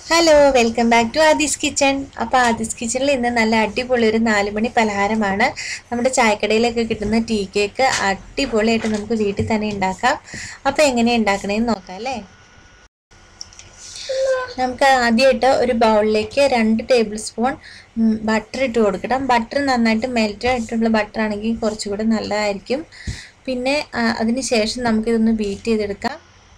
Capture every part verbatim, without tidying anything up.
Hello welcome back to Adis kitchen. അപ്പോൾ ആദിസ് കിച്ചണിൽ ഇന്ന് നല്ല അടിപൊളി ഒരു നാല് മണി പലഹാരമാണ്. നമ്മുടെ ചായക്കടയിലൊക്കെ കിട്ടുന്ന ടീ കേക്ക് അടിപൊളിയായിട്ട് നമുക്ക് വീട്ടിൽ തന്നെ ഉണ്ടാക്കാം. അപ്പോൾ എങ്ങനെയാണ് ഉണ്ടാക്കണേന്ന് നോക്കാം അല്ലേ. നമുക്ക് ആദ്യമായിട്ട് ഒരു ബൗളിലേക്ക് രണ്ട് ടേബിൾ സ്പൂൺ ബട്ടർ ഇട്ട് കൊടുക്കണം. ബട്ടർ നന്നായിട്ട് മെൽറ്റ് ആയിട്ടുള്ള ബട്ടർ ആണെങ്കിൽ കുറച്ചുകൂടെ നല്ലതായിരിക്കും. പിന്നെ അതിന് ശേഷം നമുക്കിതൊന്ന് ബീറ്റ് ചെയ്തെടുക്കാം.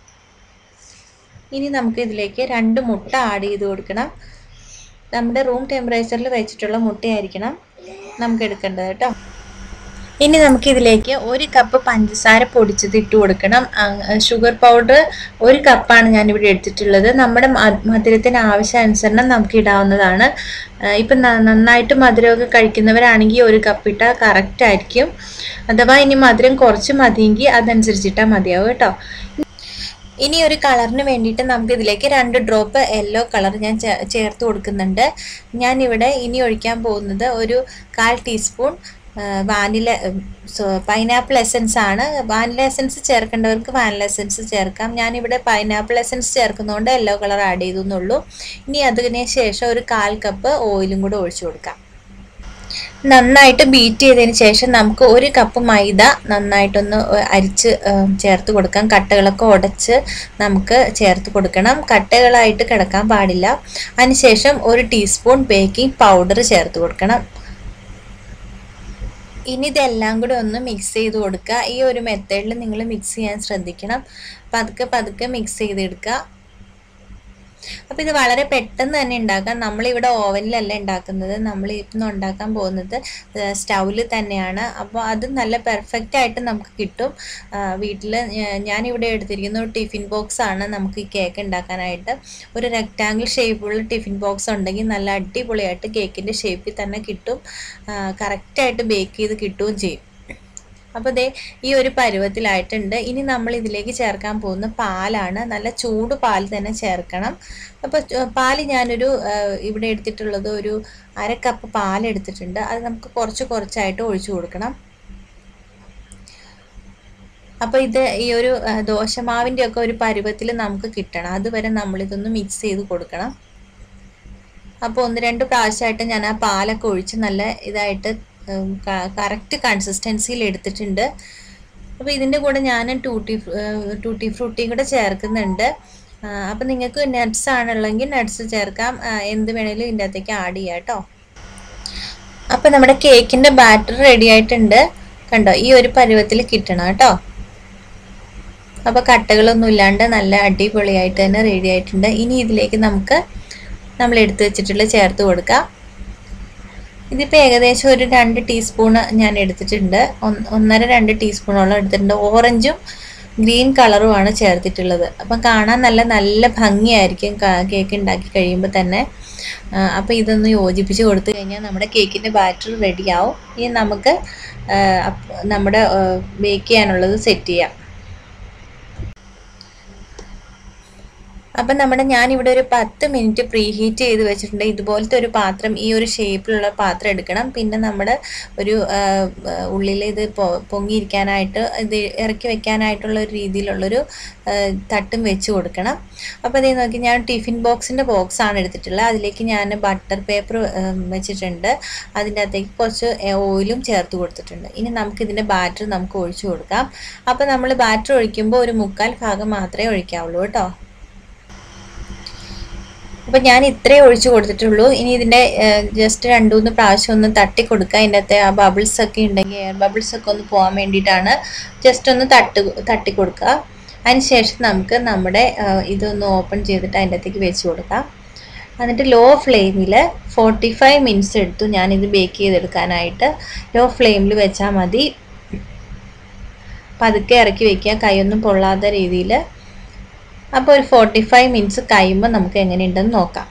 ഇനി നമുക്ക് ഇതിലേക്ക് രണ്ട് മുട്ട ആഡ് ചെയ്ത് കൊടുക്കണം. നമ്മുടെ റൂം ടെമ്പറേച്ചറിൽ വെച്ചിട്ടുള്ള മുട്ടയായിരിക്കണം നമുക്ക് എടുക്കേണ്ടത് കേട്ടോ. ഇനി നമുക്കിതിലേക്ക് ഒരു കപ്പ് പഞ്ചസാര പൊടിച്ചത് ഇട്ട് കൊടുക്കണം. ഷുഗർ പൗഡർ ഒരു കപ്പാണ് ഞാനിവിടെ എടുത്തിട്ടുള്ളത്. നമ്മുടെ മധുരത്തിന് ആവശ്യാനുസരണം നമുക്ക് ഇടാവുന്നതാണ്. ഇപ്പം നന്നായിട്ട് മധുരമൊക്കെ കഴിക്കുന്നവരാണെങ്കിൽ ഒരു കപ്പ് ഇട്ടാൽ കറക്റ്റ് ആയിരിക്കും. അഥവാ ഇനി മധുരം കുറച്ച് മതിയെങ്കിൽ അതനുസരിച്ചിട്ടാൽ മതിയാവും കേട്ടോ. ഇനി ഒരു കളറിന് വേണ്ടിയിട്ട് നമുക്ക് ഇതിലേക്ക് രണ്ട് ഡ്രോപ്പ് യെല്ലോ കളർ ഞാൻ ചേർത്ത് കൊടുക്കുന്നുണ്ട്. ഞാനിവിടെ ഇനി ഒഴിക്കാൻ പോകുന്നത് ഒരു കാൽ teaspoon vanilla so pineapple essence ആണ്. വാനില എസൻസ് ചേർക്കേണ്ടവർക്ക് വാനില എസൻസ് ചേർക്കാം. ഞാനിവിടെ പൈനാപ്പിൾ എസൻസ് ചേർക്കുന്നതുകൊണ്ട് യെല്ലോ കളർ ആഡ് ചെയ്തെന്നുള്ളൂ. ഇനി അതിന് ശേഷം ഒരു കാൽ കപ്പ് ഓയിലും കൂടെ ഒഴിച്ചു കൊടുക്കാം. നന്നായിട്ട് ബീറ്റ് ചെയ്തതിന് ശേഷം നമുക്ക് ഒരു കപ്പ് മൈദ നന്നായിട്ടൊന്ന് അരിച്ച് ചേർത്ത് കൊടുക്കാം. കട്ടകളൊക്കെ ഉടച്ച് നമുക്ക് ചേർത്ത് കൊടുക്കണം. കട്ടകളായിട്ട് കിടക്കാൻ പാടില്ല. അതിനുശേഷം ഒരു ടീസ്പൂൺ ബേക്കിംഗ് പൗഡർ ചേർത്ത് കൊടുക്കണം. ഇനി ഇതെല്ലാം കൂടി ഒന്ന് മിക്സ് ചെയ്ത് കൊടുക്കുക. ഈ ഒരു മെത്തേഡിൽ നിങ്ങൾ മിക്സ് ചെയ്യാൻ ശ്രദ്ധിക്കണം. പതുക്കെ പതുക്കെ മിക്സ് ചെയ്തെടുക്കുക. അപ്പോൾ ഇത് വളരെ പെട്ടെന്ന് തന്നെ ഉണ്ടാക്കാം. നമ്മളിവിടെ ഓവനിലല്ല ഉണ്ടാക്കുന്നത്, നമ്മൾ ഇന്ന് ഉണ്ടാക്കാൻ പോകുന്നത് സ്റ്റൗവിൽ തന്നെയാണ്. അപ്പോൾ അത് നല്ല പെർഫെക്റ്റ് ആയിട്ട് നമുക്ക് കിട്ടും. വീട്ടിൽ ഞാനിവിടെ എടുത്തിരിക്കുന്ന ഒരു ടിഫിൻ ബോക്സ് ആണ് നമുക്ക് ഈ കേക്ക് ഉണ്ടാക്കാനായിട്ട്. ഒരു റെക്റ്റാങ്കിൾ ഷേപ്പുള്ള ടിഫിൻ ബോക്സ് ഉണ്ടെങ്കിൽ നല്ല അടിപൊളിയായിട്ട് കേക്കിൻ്റെ ഷേപ്പിൽ തന്നെ കിട്ടും. കറക്റ്റായിട്ട് ബേക്ക് ചെയ്ത് കിട്ടുകയും ചെയ്യും. അപ്പോൾ ദേ ഈ ഒരു പരുവത്തിലായിട്ടുണ്ട്. ഇനി നമ്മൾ ഇതിലേക്ക് ചേർക്കാൻ പോകുന്ന പാലാണ്. നല്ല ചൂട് പാൽ തന്നെ ചേർക്കണം. അപ്പോൾ പാല് ഞാനൊരു ഇവിടെ എടുത്തിട്ടുള്ളത് ഒരു അര കപ്പ് പാൽ എടുത്തിട്ടുണ്ട്. അത് നമുക്ക് കുറച്ച് കുറച്ചായിട്ട് ഒഴിച്ചു കൊടുക്കണം. അപ്പോൾ ഇത് ഈ ഒരു ദോശമാവിൻ്റെ ഒക്കെ ഒരു പരുവത്തിൽ നമുക്ക് കിട്ടണം. അതുവരെ നമ്മളിതൊന്ന് മിക്സ് ചെയ്ത് കൊടുക്കണം. അപ്പോൾ ഒന്ന് രണ്ട് പ്രാവശ്യമായിട്ട് ഞാൻ ആ പാലൊക്കെ ഒഴിച്ച് നല്ല ഇതായിട്ട് കറക്റ്റ് കൺസിസ്റ്റൻസിയിൽ എടുത്തിട്ടുണ്ട്. അപ്പോൾ ഇതിൻ്റെ കൂടെ ഞാൻ ടൂട്ടി ടൂട്ടി ഫ്രൂട്ടിയും കൂടെ ചേർക്കുന്നുണ്ട്. അപ്പോൾ നിങ്ങൾക്ക് നട്ട്സ് ആണുള്ളെങ്കിൽ നട്ട്സ് ചേർക്കാം. എന്ത് വേണേലും ഇതിൻ്റെ അകത്തേക്ക് ആഡ് ചെയ്യാം കേട്ടോ. അപ്പോൾ നമ്മുടെ കേക്കിൻ്റെ ബാറ്റർ റെഡി ആയിട്ടുണ്ട്. കണ്ടോ, ഈ ഒരു പരുവത്തിൽ കിട്ടണം കേട്ടോ. അപ്പോൾ കട്ടകളൊന്നും ഇല്ലാണ്ട് നല്ല അടിപൊളിയായിട്ട് തന്നെ റെഡി ആയിട്ടുണ്ട്. ഇനി ഇതിലേക്ക് നമുക്ക് നമ്മൾ എടുത്തു വെച്ചിട്ടുള്ള ചേർത്ത് കൊടുക്കാം. ഇതിപ്പോൾ ഏകദേശം ഒരു രണ്ട് ടീസ്പൂണ് ഞാൻ എടുത്തിട്ടുണ്ട്. ഒന്നര രണ്ട് ടീസ്പൂണോളം എടുത്തിട്ടുണ്ട്. ഓറഞ്ചും ഗ്രീൻ കളറുമാണ് ചേർത്തിട്ടുള്ളത്. അപ്പം കാണാൻ നല്ല നല്ല ഭംഗിയായിരിക്കും കേക്ക് ഉണ്ടാക്കി കഴിയുമ്പോൾ തന്നെ. അപ്പോൾ ഇതൊന്ന് യോജിപ്പിച്ച് കൊടുത്തു കഴിഞ്ഞാൽ നമ്മുടെ കേക്കിൻ്റെ ബാറ്റർ റെഡിയാവും. ഇനി നമുക്ക് നമ്മുടെ ബേക്ക് ചെയ്യാനുള്ളത് സെറ്റ് ചെയ്യാം. അപ്പം നമ്മുടെ ഞാനിവിടെ ഒരു പത്ത് മിനിറ്റ് പ്രീ ഹീറ്റ് ചെയ്ത് വെച്ചിട്ടുണ്ട്. ഇതുപോലത്തെ ഒരു പാത്രം, ഈ ഒരു ഷേപ്പിലുള്ള പാത്രം എടുക്കണം. പിന്നെ നമ്മുടെ ഒരു ഉള്ളിൽ ഇത് പൊങ്ങിയിരിക്കാനായിട്ട് ഇത് ഇറക്കി വെക്കാനായിട്ടുള്ള ഒരു രീതിയിലുള്ളൊരു തട്ടും വെച്ച് കൊടുക്കണം. അപ്പോൾ അതേ നോക്കി ഞാൻ ടിഫിൻ ബോക്സിൻ്റെ ബോക്സാണ് എടുത്തിട്ടുള്ളത്. അതിലേക്ക് ഞാൻ ബട്ടർ പേപ്പർ വെച്ചിട്ടുണ്ട്. അതിൻ്റെ അകത്തേക്ക് കുറച്ച് ഓയിലും ചേർത്ത് കൊടുത്തിട്ടുണ്ട്. ഇനി നമുക്കിതിൻ്റെ ബാറ്റർ നമുക്ക് ഒഴിച്ചു കൊടുക്കാം. അപ്പോൾ നമ്മൾ ബാറ്റർ ഒഴിക്കുമ്പോൾ ഒരു മുക്കാൽ ഭാഗം മാത്രമേ ഒഴിക്കാവുള്ളൂ കേട്ടോ. അപ്പോൾ ഞാൻ ഇത്രയും ഒഴിച്ചു കൊടുത്തിട്ടുള്ളൂ. ഇനി ഇതിൻ്റെ ജസ്റ്റ് രണ്ട് മൂന്ന് പ്രാവശ്യം ഒന്ന് തട്ടി കൊടുക്കുക. അതിൻ്റെ അകത്തെ ആ ബബിൾസ് ഒക്കെ ഉണ്ടെങ്കിൽ എയർ ബബിൾസ് ഒക്കെ ഒന്ന് പോകാൻ വേണ്ടിയിട്ടാണ് ജസ്റ്റ് ഒന്ന് തട്ട് തട്ടി കൊടുക്കുക. അതിനുശേഷം നമുക്ക് നമ്മുടെ ഇതൊന്ന് ഓപ്പൺ ചെയ്തിട്ട് അതിൻ്റെ അകത്തേക്ക് വെച്ച് കൊടുക്കാം. എന്നിട്ട് ലോ ഫ്ലെയിമിൽ ഫോർട്ടി ഫൈവ് മിനിറ്റ്സ് എടുത്തു ഞാനിത് ബേക്ക് ചെയ്തെടുക്കാനായിട്ട്. ലോ ഫ്ലെയിമിൽ വെച്ചാൽ മതി. പതുക്കെ ഇറക്കി വയ്ക്കുക, കൈയൊന്നും പൊള്ളാത്ത രീതിയിൽ. അപ്പോൾ ഒരു ഫോർട്ടി ഫൈവ് മിനിറ്റ്സ് കഴിയുമ്പോൾ നമുക്ക് എങ്ങനെയുണ്ടെന്ന് നോക്കാം.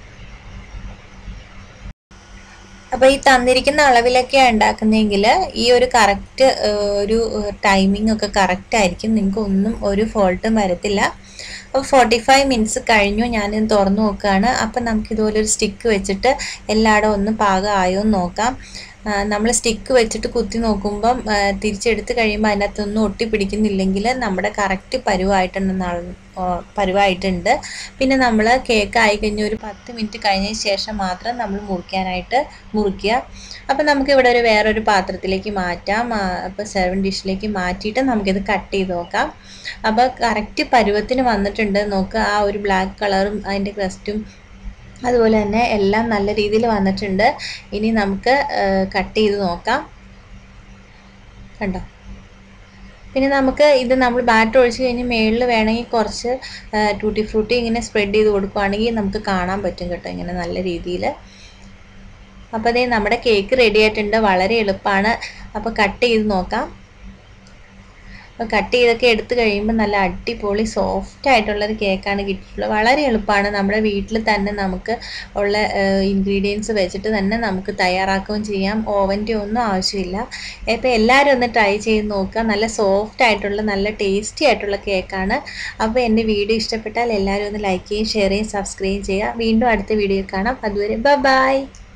അപ്പോൾ ഈ തന്നിരിക്കുന്ന അളവിലൊക്കെയാണ് ഉണ്ടാക്കുന്നതെങ്കിൽ ഈ ഒരു കറക്റ്റ് ഒരു ടൈമിംഗ് ഒക്കെ കറക്റ്റ് ആയിരിക്കും. നിങ്ങൾക്ക് ഒന്നും ഒരു ഫോൾട്ടും വരത്തില്ല. അപ്പോൾ ഫോർട്ടി ഫൈവ് മിനിറ്റ്സ് കഴിഞ്ഞു. ഞാനിത് തുറന്നു നോക്കുകയാണ്. അപ്പം നമുക്കിതുപോലെ ഒരു സ്റ്റിക്ക് വെച്ചിട്ട് എല്ലായിടം ഒന്ന് പാകം ആയോ എന്ന് നോക്കാം. നമ്മൾ സ്റ്റിക്ക് വെച്ചിട്ട് കുത്തി നോക്കുമ്പം തിരിച്ചെടുത്ത് കഴിയുമ്പോൾ അതിനകത്തൊന്നും ഒട്ടിപ്പിടിക്കുന്നില്ലെങ്കിൽ നമ്മുടെ കറക്റ്റ് പരുവായിട്ടുണ്ടെന്നാണ് പരുവായിട്ടുണ്ട്. പിന്നെ നമ്മൾ കേക്ക് ആയി കഴിഞ്ഞ് ഒരു പത്ത് മിനിറ്റ് കഴിഞ്ഞതിന് ശേഷം മാത്രം നമ്മൾ മുറിക്കാനായിട്ട് മുറിക്കുക. അപ്പം നമുക്കിവിടെ ഒരു വേറൊരു പാത്രത്തിലേക്ക് മാറ്റാം. അപ്പോൾ സെർവിങ് ഡിഷിലേക്ക് മാറ്റിയിട്ട് നമുക്കിത് കട്ട് ചെയ്ത് നോക്കാം. അപ്പോൾ കറക്റ്റ് പരുവത്തിന് വന്നിട്ടുണ്ട് നോക്കുക. ആ ഒരു ബ്ലാക്ക് കളറും അതിൻ്റെ ക്രസ്റ്റും അതുപോലെ തന്നെ എല്ലാം നല്ല രീതിയിൽ വന്നിട്ടുണ്ട്. ഇനി നമുക്ക് കട്ട് ചെയ്ത് നോക്കാം. കണ്ടോ? പിന്നെ നമുക്ക് ഇത് നമ്മൾ ബാറ്റർ ഒഴിച്ച് കഴിഞ്ഞ് മേളിൽ വേണമെങ്കിൽ കുറച്ച് ടൂട്ടി ഫ്രൂട്ടി ഇങ്ങനെ സ്പ്രെഡ് ചെയ്ത് കൊടുക്കുകയാണെങ്കിൽ നമുക്ക് കാണാൻ പറ്റും കേട്ടോ, ഇങ്ങനെ നല്ല രീതിയിൽ. അപ്പോൾ അതേ നമ്മുടെ കേക്ക് റെഡി ആയിട്ടുണ്ട്. വളരെ എളുപ്പമാണ്. അപ്പോൾ കട്ട് ചെയ്ത് നോക്കാം. അപ്പോൾ കട്ട് ചെയ്തൊക്കെ എടുത്തു കഴിയുമ്പോൾ നല്ല അടിപൊളി സോഫ്റ്റ് ആയിട്ടുള്ളൊരു കേക്കാണ് കിട്ടിയിട്ടുള്ളത്. വളരെ എളുപ്പമാണ്. നമ്മുടെ വീട്ടിൽ തന്നെ നമുക്ക് ഉള്ള ഇൻഗ്രീഡിയൻസ് വെച്ചിട്ട് തന്നെ നമുക്ക് തയ്യാറാക്കുകയും ചെയ്യാം. ഓവൻ്റെ ഒന്നും ആവശ്യമില്ല. ഇപ്പോൾ എല്ലാവരും ഒന്ന് ട്രൈ ചെയ്ത് നോക്കുക. നല്ല സോഫ്റ്റ് ആയിട്ടുള്ള നല്ല ടേസ്റ്റി ആയിട്ടുള്ള കേക്കാണ്. അപ്പോൾ എൻ്റെ വീഡിയോ ഇഷ്ടപ്പെട്ടാൽ എല്ലാവരും ഒന്ന് ലൈക്ക് ചെയ്യുകയും ഷെയർ ചെയ്യുകയും സബ്സ്ക്രൈബ് ചെയ്യുക. വീണ്ടും അടുത്ത വീഡിയോ കാണാം. അതുവരെ ബൈ ബൈ.